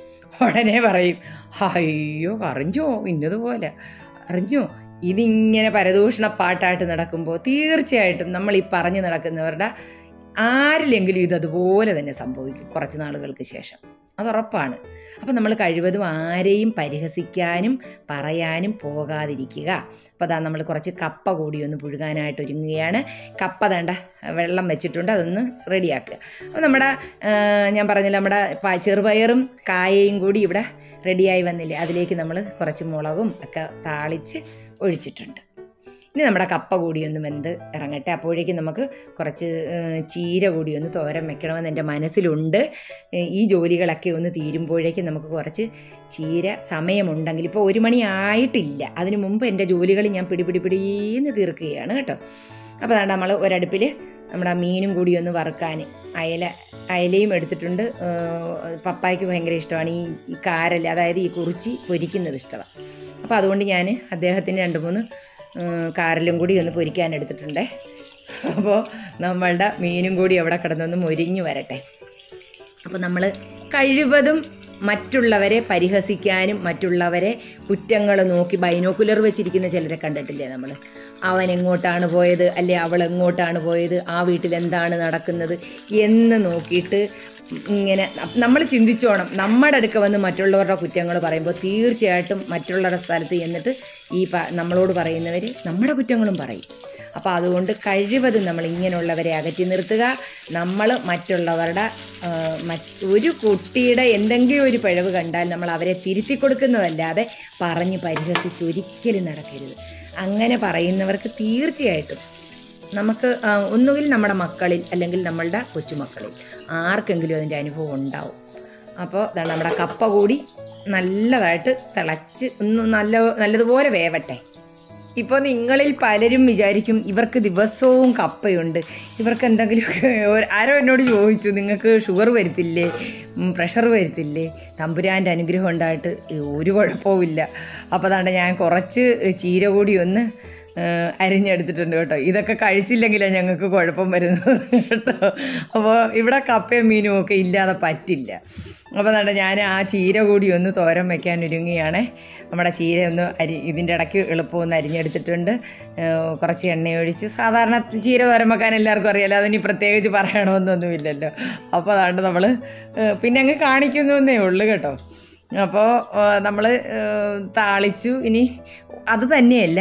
ഉടനെ പറയും, അയ്യോ അറിഞ്ഞോ ഇന്നതുപോലെ അറിഞ്ഞോ. ഇതിങ്ങനെ പരദൂഷണ പാട്ടായിട്ട് നടക്കുമ്പോൾ തീർച്ചയായിട്ടും നമ്മൾ ഈ പറഞ്ഞു നടക്കുന്നവരുടെ ആരിലെങ്കിലും ഇതതുപോലെ തന്നെ സംഭവിക്കും കുറച്ച് നാളുകൾക്ക് ശേഷം, അതുറപ്പാണ്. അപ്പം നമ്മൾ കഴിവതും ആരെയും പരിഹസിക്കാനും പറയാനും പോകാതിരിക്കുക. അപ്പോൾ അതാ നമ്മൾ കുറച്ച് കപ്പ കൂടി ഒന്ന് പുഴുകാനായിട്ട് ഒരുങ്ങുകയാണ്. കപ്പ തേണ്ട വെള്ളം വെച്ചിട്ടുണ്ട്, അതൊന്ന് റെഡിയാക്കുക. അപ്പോൾ നമ്മുടെ ഞാൻ പറഞ്ഞില്ല, നമ്മുടെ ചെറുപയറും കായയും കൂടി ഇവിടെ റെഡിയായി വന്നില്ലേ, അതിലേക്ക് നമ്മൾ കുറച്ച് മുളകും ഒക്കെ താളിച്ച് ഒഴിച്ചിട്ടുണ്ട്. ഇനി നമ്മുടെ കപ്പ കൂടി ഒന്ന് വെന്ത് ഇറങ്ങട്ടെ. അപ്പോഴേക്കും നമുക്ക് കുറച്ച് ചീര കൂടി ഒന്ന് തോരൻ വെക്കണമെന്ന് എൻ്റെ മനസ്സിലുണ്ട്. ഈ ജോലികളൊക്കെ ഒന്ന് തീരുമ്പോഴേക്കും നമുക്ക് കുറച്ച് ചീര സമയമുണ്ടെങ്കിൽ, ഇപ്പോൾ ഒരു മണി ആയിട്ടില്ല, അതിനു മുമ്പ് എൻ്റെ ജോലികൾ ഞാൻ പിടിപിടി പിടിന്ന് തീർക്കുകയാണ് കേട്ടോ. അപ്പോൾ അതാണ്ട് നമ്മൾ ഒരടുപ്പിൽ നമ്മുടെ മീനും കൂടി ഒന്ന് വറുക്കാൻ അയല അയലയും എടുത്തിട്ടുണ്ട്. പപ്പായ്ക്ക് ഭയങ്കര ഇഷ്ടമാണ് ഈ കാരൽ, അതായത് ഈ കുറിച്ചി പൊരിക്കുന്നത് ഇഷ്ടമാണ്. അപ്പോൾ അതുകൊണ്ട് ഞാൻ അദ്ദേഹത്തിന് രണ്ട് മൂന്ന് കാരലും കൂടി ഒന്ന് പൊരിക്കാൻ എടുത്തിട്ടുണ്ടേ. അപ്പോൾ നമ്മളുടെ മീനും കൂടി അവിടെ കിടന്നൊന്ന് മൊരിഞ്ഞു വരട്ടെ. അപ്പോൾ നമ്മൾ കഴിവതും മറ്റുള്ളവരെ പരിഹസിക്കാനും മറ്റുള്ളവരെ കുറ്റങ്ങൾ നോക്കി ബൈനോക്കുലർ വെച്ചിരിക്കുന്ന ചിലരെ കണ്ടിട്ടില്ലേ നമ്മൾ? അവൻ എങ്ങോട്ടാണ് പോയത്, അല്ലെ അവൾ എങ്ങോട്ടാണ് പോയത്, ആ വീട്ടിൽ എന്താണ് നടക്കുന്നത് എന്ന് നോക്കിയിട്ട് ഇങ്ങനെ നമ്മൾ ചിന്തിച്ചോണം. നമ്മുടെ അടുക്ക വന്ന് മറ്റുള്ളവരുടെ കുറ്റങ്ങൾ പറയുമ്പോൾ തീർച്ചയായിട്ടും മറ്റുള്ളവരുടെ സ്ഥലത്ത് എന്നിട്ട് ഈ പ നമ്മളോട് പറയുന്നവർ നമ്മുടെ കുറ്റങ്ങളും പറയും. അപ്പോൾ അതുകൊണ്ട് കഴിവതും നമ്മൾ ഇങ്ങനെയുള്ളവരെ അകറ്റി നിർത്തുക. നമ്മൾ മറ്റുള്ളവരുടെ ഒരു കുട്ടിയുടെ എന്തെങ്കിലും ഒരു പിഴവ് കണ്ടാൽ നമ്മൾ അവരെ തിരുത്തി കൊടുക്കുന്നതല്ലാതെ പറഞ്ഞ് പരിഹസിച്ച് ഒരിക്കലും നടക്കരുത്. അങ്ങനെ പറയുന്നവർക്ക് തീർച്ചയായിട്ടും നമുക്ക് ഒന്നുകിൽ നമ്മുടെ മക്കളിൽ അല്ലെങ്കിൽ നമ്മളുടെ കൊച്ചുമക്കളിൽ ആർക്കെങ്കിലും അതിൻ്റെ അനുഭവം ഉണ്ടാവും. അപ്പോൾ ഇതാണ് നമ്മുടെ കപ്പ കൂടി നല്ലതായിട്ട് തിളച്ച് ഒന്ന് നല്ല നല്ലതുപോലെ വേവട്ടെ. ഇപ്പോൾ നിങ്ങളിൽ പലരും വിചാരിക്കും ഇവർക്ക് ദിവസവും കപ്പയുണ്ട്, ഇവർക്ക് എന്തെങ്കിലും ആരോ എന്നോട് ചോദിച്ചു നിങ്ങൾക്ക് ഷുഗർ വരുത്തില്ലേ, പ്രഷർ വരുത്തില്ലേ? തമ്പുരാൻ്റെ അനുഗ്രഹം ഉണ്ടായിട്ട് ഒരു കുഴപ്പവുമില്ല. അപ്പോൾ അതാണ്ട് ഞാൻ കുറച്ച് ചീര കൂടി ഒന്ന് അരിഞ്ഞെടുത്തിട്ടുണ്ട് കേട്ടോ. ഇതൊക്കെ കഴിച്ചില്ലെങ്കിലാണ് ഞങ്ങൾക്ക് കുഴപ്പം വരുന്നത് കേട്ടോ. അപ്പോൾ ഇവിടെ കപ്പയും മീനും ഒക്കെ ഇല്ലാതെ പറ്റില്ല. അപ്പോൾ അതാണ്ട് ഞാൻ ആ ചീര കൂടി ഒന്ന് തോരൻ വയ്ക്കാൻ ഒരുങ്ങിയാണ്. നമ്മുടെ ചീര ഒന്ന് അരി ഇതിൻ്റെ ഇടയ്ക്ക് എളുപ്പമൊന്ന് അരിഞ്ഞെടുത്തിട്ടുണ്ട്. കുറച്ച് എണ്ണയൊഴിച്ച്, സാധാരണ ചീര തോരൻ വെക്കാൻ എല്ലാവർക്കും അറിയാലോ, അതിന് പ്രത്യേകിച്ച് പറയണമെന്നൊന്നുമില്ലല്ലോ. അപ്പോൾ അതാണ്ട് നമ്മൾ പിന്നെ അങ്ങ് കാണിക്കുന്നേ ഉള്ളൂ കേട്ടോ. അപ്പോൾ നമ്മൾ താളിച്ചു. ഇനി അത് തന്നെയല്ല,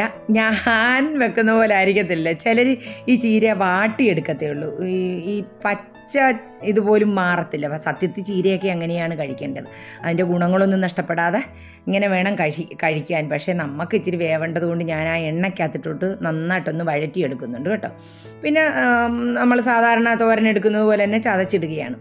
ഞാൻ വെക്കുന്ന പോലെ ആയിരിക്കത്തില്ല, ചിലർ ഈ ചീര വാട്ടിയെടുക്കത്തേ ഉള്ളൂ. ഈ ഈ പച്ച ഇതുപോലും മാറത്തില്ല. അപ്പം സത്യത്തിൽ ചീരയൊക്കെ അങ്ങനെയാണ് കഴിക്കേണ്ടത്. അതിൻ്റെ ഗുണങ്ങളൊന്നും നഷ്ടപ്പെടാതെ ഇങ്ങനെ വേണം കഴി കഴിക്കാൻ പക്ഷേ നമുക്ക് ഇച്ചിരി വേവേണ്ടത് കൊണ്ട് ഞാൻ ആ എണ്ണയ്ക്കകത്തിട്ടിട്ട് നന്നായിട്ടൊന്ന് വഴറ്റിയെടുക്കുന്നുണ്ട് കേട്ടോ. പിന്നെ നമ്മൾ സാധാരണ തോരൻ എടുക്കുന്നത് പോലെ തന്നെ ചതച്ചിടുകയാണ്.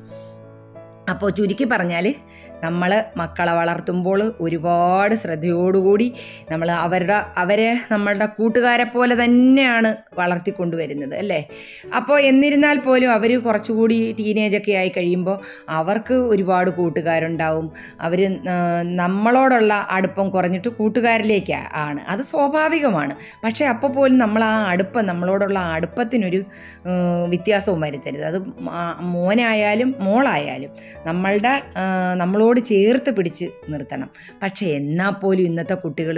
അപ്പോൾ ചുരുക്കി പറഞ്ഞാൽ നമ്മൾ മക്കളെ വളർത്തുമ്പോൾ ഒരുപാട് ശ്രദ്ധയോടുകൂടി നമ്മൾ അവരുടെ അവരെ നമ്മളുടെ കൂട്ടുകാരെ പോലെ തന്നെയാണ് വളർത്തിക്കൊണ്ടുവരുന്നത് അല്ലേ. അപ്പോൾ എന്നിരുന്നാൽ പോലും അവർ കുറച്ചുകൂടി ടീനേജൊക്കെ ആയി കഴിയുമ്പോൾ അവർക്ക് ഒരുപാട് കൂട്ടുകാരുണ്ടാവും. അവർ നമ്മളോടുള്ള അടുപ്പം കുറഞ്ഞിട്ട് കൂട്ടുകാരിലേക്ക് ആണ്, അത് സ്വാഭാവികമാണ്. പക്ഷേ അപ്പോൾ പോലും നമ്മൾ ആ അടുപ്പം നമ്മളോടുള്ള അടുപ്പത്തിനൊരു വ്യത്യാസവും വരുത്തരുത്. അത് മോനായാലും മോളായാലും നമ്മളുടെ നമ്മളോട് ചേർത്ത് പിടിച്ച് നിർത്തണം. പക്ഷേ എന്നാൽ പോലും ഇന്നത്തെ കുട്ടികൾ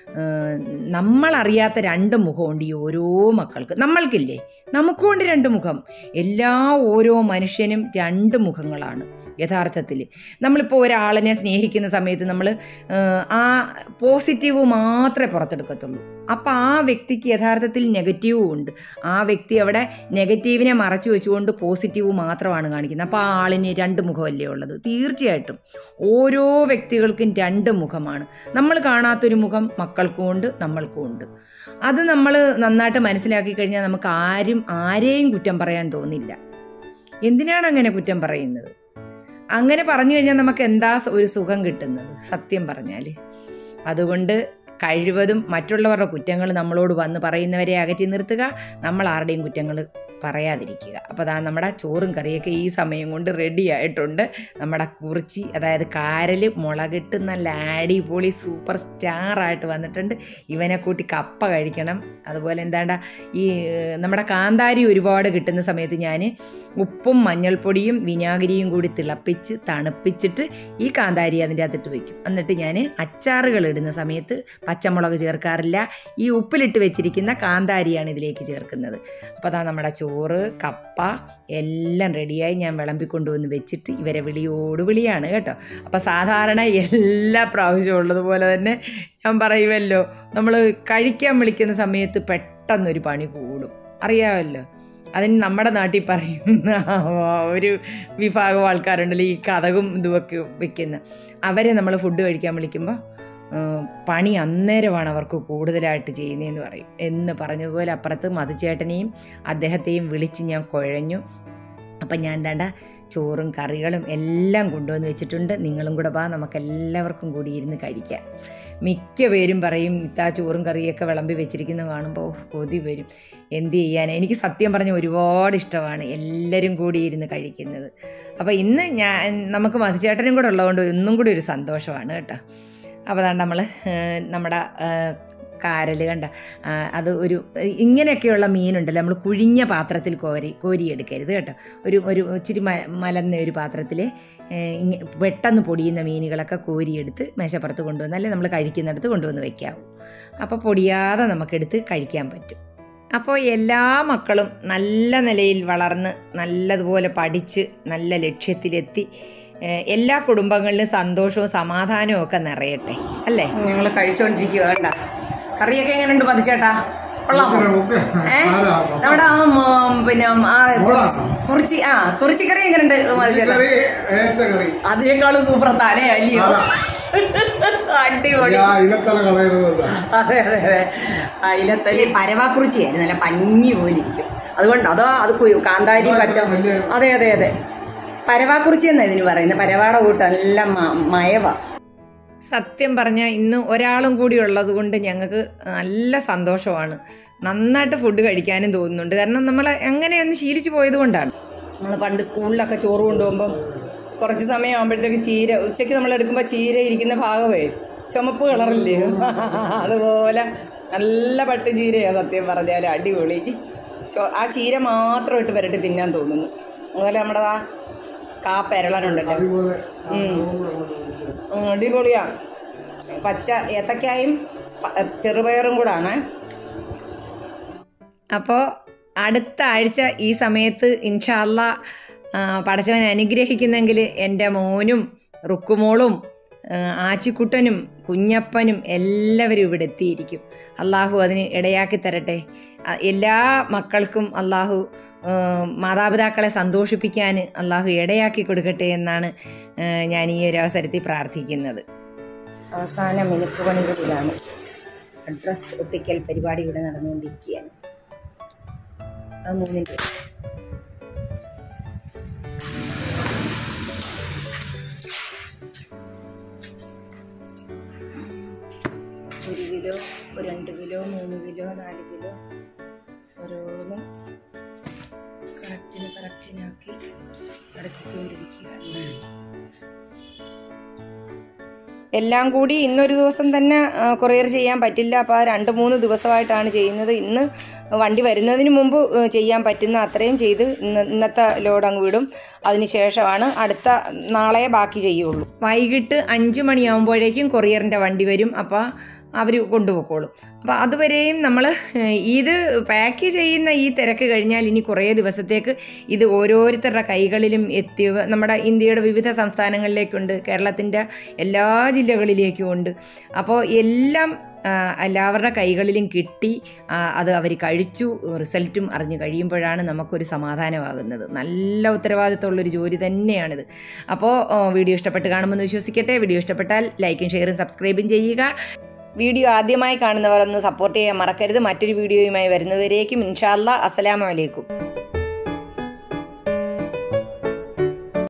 നമ്മളറിയാത്ത രണ്ട് മുഖമുണ്ട് ഈ ഓരോ മക്കൾക്ക്. നമ്മൾക്കില്ലേ, നമുക്കുണ്ട് രണ്ട് മുഖം. എല്ലാ ഓരോ മനുഷ്യനും രണ്ട് മുഖങ്ങളാണ് യഥാർത്ഥത്തിൽ. നമ്മളിപ്പോൾ ഒരാളിനെ സ്നേഹിക്കുന്ന സമയത്ത് നമ്മൾ ആ പോസിറ്റീവ് മാത്രമേ പുറത്തെടുക്കത്തുള്ളൂ. അപ്പോൾ ആ വ്യക്തിക്ക് യഥാർത്ഥത്തിൽ നെഗറ്റീവും ഉണ്ട്. ആ വ്യക്തി അവിടെ നെഗറ്റീവിനെ മറച്ചു വെച്ചുകൊണ്ട് പോസിറ്റീവ് മാത്രമാണ് കാണിക്കുന്നത്. അപ്പോൾ ആ ആളിന് രണ്ട് മുഖമല്ലേ ഉള്ളത്? തീർച്ചയായിട്ടും ഓരോ വ്യക്തികൾക്കും രണ്ട് മുഖമാണ്. നമ്മൾ കാണാത്തൊരു മുഖം മക്കൾക്കും ഉണ്ട്, നമ്മൾക്കും ഉണ്ട്. അത് നമ്മൾ നന്നായിട്ട് മനസ്സിലാക്കി കഴിഞ്ഞാൽ നമുക്ക് ആരും ആരെയും കുറ്റം പറയാൻ തോന്നില്ല. എന്തിനാണ് അങ്ങനെ കുറ്റം പറയുന്നത്? അങ്ങനെ പറഞ്ഞു കഴിഞ്ഞാൽ നമുക്ക് എന്താ ഒരു സുഖം കിട്ടുന്നത് സത്യം പറഞ്ഞാൽ. അതുകൊണ്ട് കഴിവതും മറ്റുള്ളവരുടെ കുറ്റങ്ങൾ നമ്മളോട് വന്ന് പറയുന്നവരെ അകറ്റി നിർത്തുക. നമ്മൾ ആരുടെയും കുറ്റങ്ങൾ പറയാതിരിക്കുക. അപ്പോൾ അതാ നമ്മുടെ ചോറും കറിയൊക്കെ ഈ സമയം കൊണ്ട് റെഡി ആയിട്ടുണ്ട്. നമ്മുടെ കുറിച്ചി, അതായത് കാരൽ മുളകിട്ട് നല്ല അടിപൊളി സൂപ്പർ സ്റ്റാറായിട്ട് വന്നിട്ടുണ്ട്. ഇവനെ കൂട്ടി കപ്പ കഴിക്കണം. അതുപോലെ എന്താണ്ട ഈ നമ്മുടെ കാന്താരി ഒരുപാട് കിട്ടുന്ന സമയത്ത് ഞാൻ ഉപ്പും മഞ്ഞൾപ്പൊടിയും വിനാഗിരിയും കൂടി തിളപ്പിച്ച് തണുപ്പിച്ചിട്ട് ഈ കാന്താരി അതിൻ്റെ അകത്തിട്ട് വയ്ക്കും. എന്നിട്ട് ഞാൻ അച്ചാറുകൾ ഇടുന്ന സമയത്ത് പച്ചമുളക് ചേർക്കാറില്ല. ഈ ഉപ്പിലിട്ട് വെച്ചിരിക്കുന്ന കാന്താരിയാണ് ഇതിലേക്ക് ചേർക്കുന്നത്. അപ്പോൾ അതാ നമ്മുടെ ചോറ്, കപ്പ എല്ലാം റെഡിയായി ഞാൻ വിളമ്പിക്കൊണ്ടുവന്ന് വെച്ചിട്ട് ഇവരെ വിളിയോട് വിളിയാണ് കേട്ടോ. അപ്പോൾ സാധാരണ എല്ലാ പ്രാവശ്യവും ഉള്ളതുപോലെ തന്നെ ഞാൻ പറയുമല്ലോ, നമ്മൾ കഴിക്കാൻ വിളിക്കുന്ന സമയത്ത് പെട്ടെന്നൊരു പണി കൂടും, അറിയാമല്ലോ. അതിന് നമ്മുടെ നാട്ടിൽ പറയുന്ന ഒരു വിഭാഗം ആൾക്കാരുണ്ടല്ലോ, ഈ കഥകും ഇതുമൊക്കെ വെക്കുന്ന, അവരെ നമ്മൾ ഫുഡ് കഴിക്കാൻ വിളിക്കുമ്പോൾ പണി അന്നേരമാണ് അവർക്ക് കൂടുതലായിട്ട് ചെയ്യുന്നതെന്ന് പറയും. എന്ന് പറഞ്ഞതുപോലെ അപ്പുറത്ത് മധുചേട്ടനെയും അദ്ദേഹത്തെയും വിളിച്ച് ഞാൻ കുഴഞ്ഞു. അപ്പം ഞാൻ എന്താണ്ട ചോറും കറികളും എല്ലാം കൊണ്ടുവന്ന് വെച്ചിട്ടുണ്ട്. നിങ്ങളും കൂടെ വാ, നമുക്കെല്ലാവർക്കും കൂടി ഇരുന്ന് കഴിക്കാം. മിക്ക പേരും പറയും ഇത്താ ചോറും കറിയൊക്കെ വിളമ്പി വെച്ചിരിക്കുന്നത് കാണുമ്പോൾ കൊതി വരും. എന്ത് ചെയ്യാൻ, എനിക്ക് സത്യം പറഞ്ഞ ഒരുപാട് ഇഷ്ടമാണ് എല്ലാവരും കൂടി ഇരുന്ന് കഴിക്കുന്നത്. അപ്പോൾ ഇന്ന് ഞാൻ നമുക്ക് മധുചേട്ടനും കൂടെ ഉള്ളതുകൊണ്ട് ഒന്നും കൂടി ഒരു സന്തോഷമാണ് കേട്ടോ. അപ്പോൾ അതാണ് നമ്മൾ നമ്മുടെ കാരൽ കണ്ട അത് ഒരു ഇങ്ങനെയൊക്കെയുള്ള മീനുണ്ടല്ലോ നമ്മൾ കുഴിഞ്ഞ പാത്രത്തിൽ കോരി കോരിയെടുക്കരുത് കേട്ടോ. ഒരു ഒരു ഇച്ചിരി മ മലന്ന ഒരു പാത്രത്തിൽ പെട്ടെന്ന് പൊടിയുന്ന മീനുകളൊക്കെ കോരിയെടുത്ത് മേശപ്പുറത്ത് കൊണ്ടുവന്ന് അല്ലെങ്കിൽ നമ്മൾ കഴിക്കുന്നിടത്ത് കൊണ്ടുവന്ന് വെക്കാവൂ. അപ്പോൾ പൊടിയാതെ നമുക്കെടുത്ത് കഴിക്കാൻ പറ്റും. അപ്പോൾ എല്ലാ മക്കളും നല്ല നിലയിൽ വളർന്ന് നല്ലതുപോലെ പഠിച്ച് നല്ല ലക്ഷ്യത്തിലെത്തി എല്ലാ കുടുംബങ്ങളിലും സന്തോഷവും സമാധാനവും ഒക്കെ നിറയട്ടെ അല്ലേ. ഞങ്ങൾ കഴിച്ചുകൊണ്ടിരിക്കുക വേണ്ട. കറിയൊക്കെ എങ്ങനെയുണ്ട് മതിച്ചേട്ടാ? കൊള്ളാമോ? ഏഹ് നമ്മുടെ ആ പിന്നെ ആ കുറിച്ചി ആ കുറിച്ചിക്കറി എങ്ങനെയുണ്ട് മതിച്ചേട്ടാ? അതിനേക്കാളും സൂപ്പർ തലേ അല്ലയോ? അടിപൊളി. അതെ അതെ അതെ അയിലത്തലി പരവാക്കുറിച്ചിയായിരുന്നു, നല്ല പഞ്ഞി പോലെ ഇരിക്കും. അതുകൊണ്ട് അതോ അത് കാന്താരി പച്ച. അതെ അതെ അതെ പരവാക്കുറിച്ചി എന്നാ ഇതിന് പറയുന്നത്. പരവാട കൂട്ട് നല്ല മയവ. സത്യം പറഞ്ഞാൽ ഇന്ന് ഒരാളും കൂടി ഉള്ളത് കൊണ്ട് ഞങ്ങൾക്ക് നല്ല സന്തോഷമാണ്. നന്നായിട്ട് ഫുഡ് കഴിക്കാനും തോന്നുന്നുണ്ട്. കാരണം നമ്മൾ അങ്ങനെ ഒന്ന് ശീലിച്ചു പോയത് കൊണ്ടാണ്. നമ്മൾ പണ്ട് സ്കൂളിലൊക്കെ ചോറ് കൊണ്ടുപോകുമ്പം കുറച്ച് സമയം ആകുമ്പോഴത്തേക്ക് ചീര ഉച്ചയ്ക്ക് നമ്മൾ എടുക്കുമ്പോൾ ചീര ഇരിക്കുന്ന ഭാഗമേ ചുമപ്പ് കളറില്ലേ, അതുപോലെ നല്ല പട്ട് ചീരയാണ് സത്യം പറഞ്ഞാൽ. അടിപൊളി. ആ ചീര മാത്രം ഇട്ട് വരട്ടി തിന്നാൻ തോന്നുന്നു. അതുപോലെ നമ്മുടെ ആ കാപ്പെരളനുണ്ടല്ലോ, അടിപൊളിയാ. പച്ച ഏത്തക്കായും ചെറുപയറും കൂടാണ്. അപ്പോൾ അടുത്ത ആഴ്ച ഈ സമയത്ത് ഇൻഷാ അല്ലാ പടച്ചവൻ അനുഗ്രഹിക്കുന്നെങ്കിൽ എൻ്റെ മോനും റുക്കുമോളും ആച്ചിക്കുട്ടനും കുഞ്ഞപ്പനും എല്ലാവരും ഇവിടെ എത്തിയിരിക്കും. അള്ളാഹു അതിന് ഇടയാക്കി തരട്ടെ. എല്ലാ മക്കൾക്കും അള്ളാഹു മാതാപിതാക്കളെ സന്തോഷിപ്പിക്കാൻ അള്ളാഹു ഇടയാക്കി കൊടുക്കട്ടെ എന്നാണ് ഞാൻ ഈ ഒരു അവസരത്തിൽ പ്രാർത്ഥിക്കുന്നത്. അവസാന മിനുക്ക് പണികളിലാണ്. അഡ്രസ് ഒട്ടിക്കൽ പരിപാടി ഇവിടെ നടന്നുകൊണ്ടിരിക്കുകയാണ്. അത് മൂന്നിൻ്റെ ഒരു കിലോ, രണ്ട് കിലോ, മൂന്ന് കിലോ, നാല് കിലോ ഓരോന്നും കറക്റ്റിന് കറക്റ്റിനാക്കി അടക്കിക്കൊണ്ടിരിക്കുകയാണ്. എല്ലാം കൂടി ഇന്നൊരു ദിവസം തന്നെ കൊറിയർ ചെയ്യാൻ പറ്റില്ല. അപ്പോൾ രണ്ട് മൂന്ന് ദിവസമായിട്ടാണ് ചെയ്യുന്നത്. ഇന്ന് വണ്ടി വരുന്നതിന് മുമ്പ് ചെയ്യാൻ പറ്റുന്ന അത്രയും ചെയ്ത് ഇന്ന് ഇന്നത്തെ ലോഡ് അങ്ങ് വിടും. അതിന് ശേഷമാണ് അടുത്ത നാളെ ബാക്കി ചെയ്യുള്ളൂ. വൈകിട്ട് അഞ്ച് മണിയാകുമ്പോഴേക്കും കൊറിയറിൻ്റെ വണ്ടി വരും. അപ്പോൾ അവർ കൊണ്ടുപോയിക്കോളും. അപ്പോൾ അതുവരെയും നമ്മൾ ഇത് പാക്ക് ചെയ്യുന്ന ഈ തിരക്ക് കഴിഞ്ഞാൽ ഇനി കുറേ ദിവസത്തേക്ക് ഇത് ഓരോരുത്തരുടെ കൈകളിലും എത്തി. നമ്മുടെ ഇന്ത്യയുടെ വിവിധ സംസ്ഥാനങ്ങളിലേക്കുണ്ട്, കേരളത്തിൻ്റെ എല്ലാ ജില്ലകളിലേക്കും ഉണ്ട്. അപ്പോൾ എല്ലാം എല്ലാവരുടെ കൈകളിലും കിട്ടി. അത് അവർ കഴിച്ചു, റിസൾട്ടും അറിഞ്ഞ് കഴിയുമ്പോഴാണ് നമുക്കൊരു സമാധാനമാകുന്നത്. നല്ല ഉത്തരവാദിത്തമുള്ളൊരു ജോലി തന്നെയാണിത്. അപ്പോൾ വീഡിയോ ഇഷ്ടപ്പെട്ട് കാണുമെന്ന് വിശ്വസിക്കട്ടെ. വീഡിയോ ഇഷ്ടപ്പെട്ടാൽ ലൈക്കും ഷെയറും സബ്സ്ക്രൈബും ചെയ്യുക. വീഡിയോ ആദ്യമായി കാണുന്നവർ ഒന്ന് സപ്പോർട്ട് ചെയ്യാൻ മറക്കരുത്. മറ്റൊരു വീഡിയോയുമായി വരുന്നവരേക്കും ഇൻഷാ അല്ലാ അസ്സലാമു അലൈക്കും.